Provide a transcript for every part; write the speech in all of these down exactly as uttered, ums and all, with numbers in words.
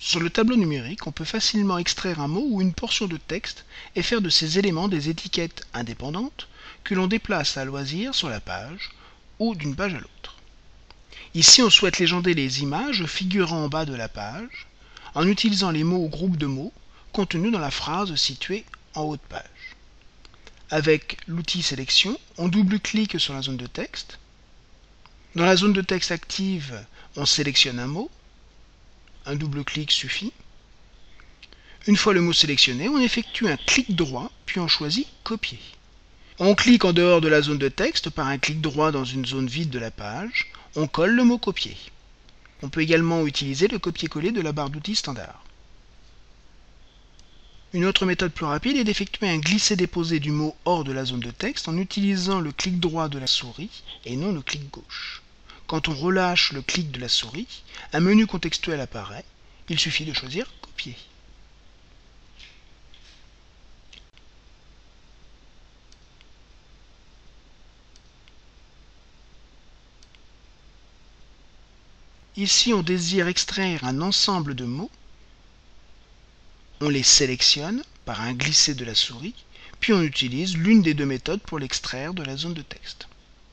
Sur le tableau numérique, on peut facilement extraire un mot ou une portion de texte et faire de ces éléments des étiquettes indépendantes que l'on déplace à loisir sur la page ou d'une page à l'autre. Ici, on souhaite légender les images figurant en bas de la page en utilisant les mots ou groupes de mots contenus dans la phrase située en haut de page. Avec l'outil sélection, on double-clique sur la zone de texte. Dans la zone de texte active, on sélectionne un mot. Un double-clic suffit. Une fois le mot sélectionné, on effectue un clic droit, puis on choisit copier. On clique en dehors de la zone de texte par un clic droit dans une zone vide de la page. On colle le mot copier. On peut également utiliser le copier-coller de la barre d'outils standard. Une autre méthode plus rapide est d'effectuer un glisser-déposer du mot hors de la zone de texte en utilisant le clic droit de la souris et non le clic gauche. Quand on relâche le clic de la souris, un menu contextuel apparaît. Il suffit de choisir copier. Ici, on désire extraire un ensemble de mots. On les sélectionne par un glisser de la souris, puis on utilise l'une des deux méthodes pour l'extraire de la zone de texte.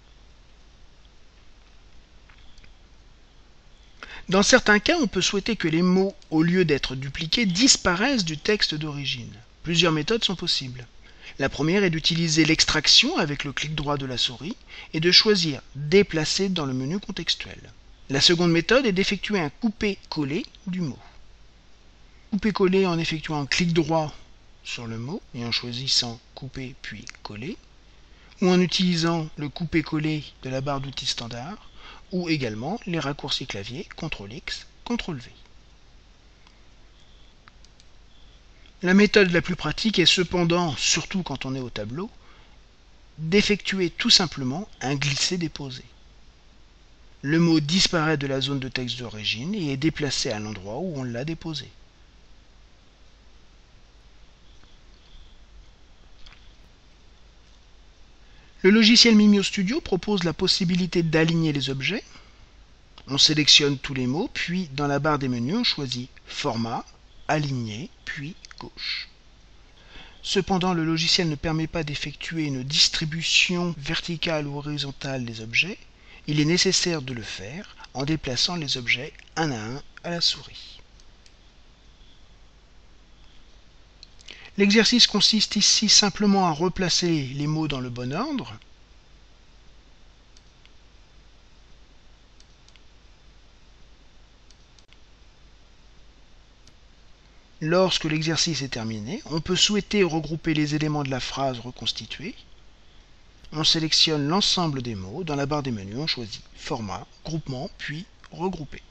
Dans certains cas, on peut souhaiter que les mots, au lieu d'être dupliqués, disparaissent du texte d'origine. Plusieurs méthodes sont possibles. La première est d'utiliser l'extraction avec le clic droit de la souris et de choisir « Déplacer » dans le menu contextuel. La seconde méthode est d'effectuer un couper-coller du mot. Couper-coller en effectuant un clic droit sur le mot et en choisissant couper puis coller, ou en utilisant le couper-coller de la barre d'outils standard, ou également les raccourcis clavier contrôle X, contrôle V. La méthode la plus pratique est cependant, surtout quand on est au tableau, d'effectuer tout simplement un glisser-déposer. Le mot disparaît de la zone de texte d'origine et est déplacé à l'endroit où on l'a déposé. Le logiciel Mimio Studio propose la possibilité d'aligner les objets. On sélectionne tous les mots, puis dans la barre des menus, on choisit Format, Aligner, puis Gauche. Cependant, le logiciel ne permet pas d'effectuer une distribution verticale ou horizontale des objets. Il est nécessaire de le faire en déplaçant les objets un à un à la souris. L'exercice consiste ici simplement à replacer les mots dans le bon ordre. Lorsque l'exercice est terminé, on peut souhaiter regrouper les éléments de la phrase reconstituée. On sélectionne l'ensemble des mots. Dans la barre des menus, on choisit Format, Groupement, puis Regrouper.